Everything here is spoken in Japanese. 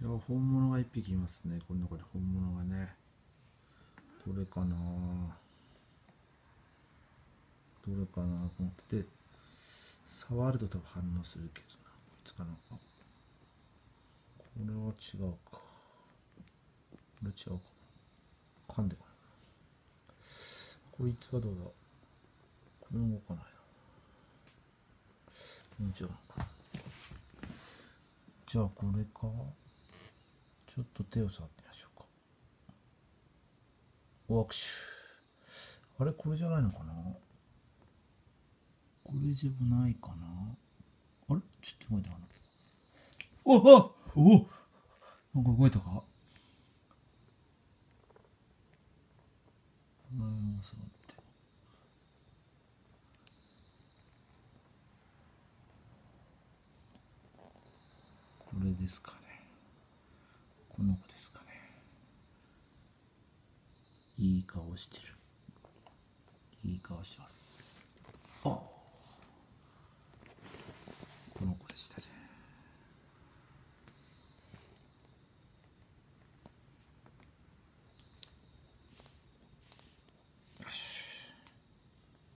いや、本物が一匹いますね。この中に本物がね。どれかな、どれかなと思ってて、触ると多分反応するけどな。こいつかな。これは違うか。これ違うか。噛んでこない。こいつはどうだ。これも動かないな。違うのか。じゃあこれか。ちょっと手を触ってみましょうか。握手。あれこれじゃないのかな、これじゃないかな。あれちょっと動いたかな。おおお、なんか動いたか。そうって。これですかね。この子ですかね。いい顔してる。いい顔してます。あ。